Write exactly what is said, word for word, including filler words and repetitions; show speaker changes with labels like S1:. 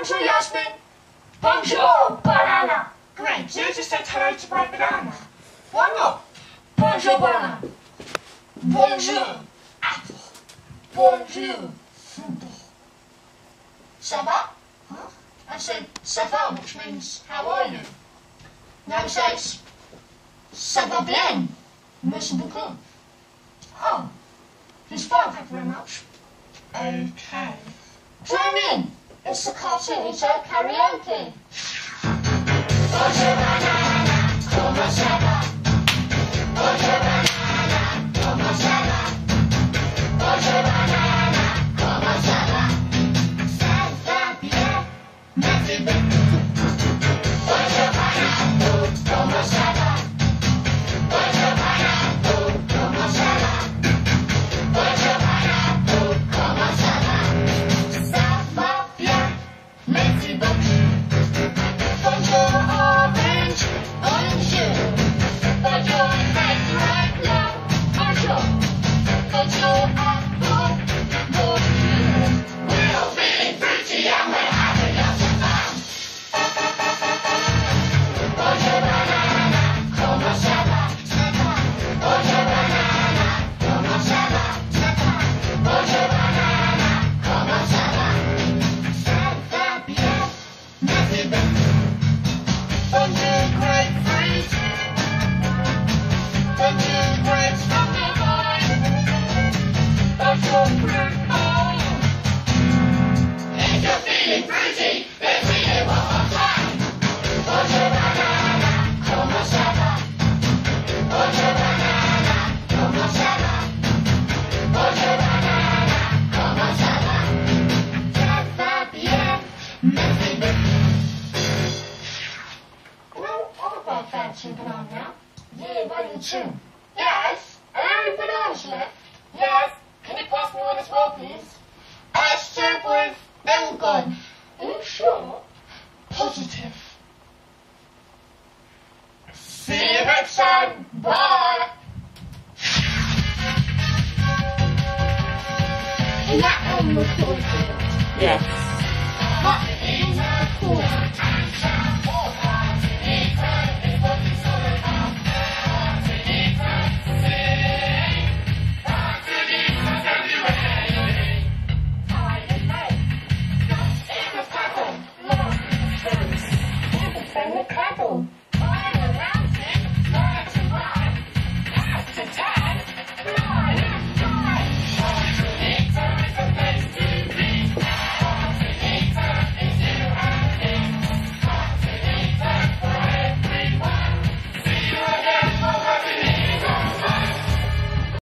S1: Bonjour, Yasmin. Bonjour, banana. Great, you just said hello to my banana. Why not? Bonjour, banana. Bonjour, apple. Bonjour, football. Ça va? Huh? I said, ça va, which means, how are you? Now it says, ça va bien. Merci beaucoup. Oh, he's fine, thank you very much. Okay. Join in. It's the Cartoon Show karaoke. Bonjour banana, comment ça va? Bonjour banana, comment ça va? Bonjour banana, comment ça va? Ça va bien, merci beaucoup. Bonjour banana, comment ça va? Bonjour banana, comment ça va? Bonjour banana, comment ça va? Ça va bien, merci beaucoup. Bonjour orange, bonjour. Bonjour red, red, yellow, bonjour. Bonjour apple, bonjour. We're all feeling fruity and we're having lots of fun. Bonjour banana, comment ça va? Bonjour banana, comment ça va? Bonjour banana, comment ça va? Ça va bien, merci beaucoup. Bonjour grapefruit. Bonjour grapes from the vine. Bonjour fruit bowl. If you're feeling fruity, let's see it one more time. Bonjour banana, comment ça va? Bonjour banana, comment ça va? Bonjour banana, comment ça va? Ça va bien, merci beaucoup. No, I fancy banana now. Yeah, ready too. Yes, are there any bananas left? Yes, can you pass me one as well, please? I serve with, they're all gone. Are you sure? Positive. See you next time. Bye. Is that on recording?
S2: Yes.
S1: What is recording?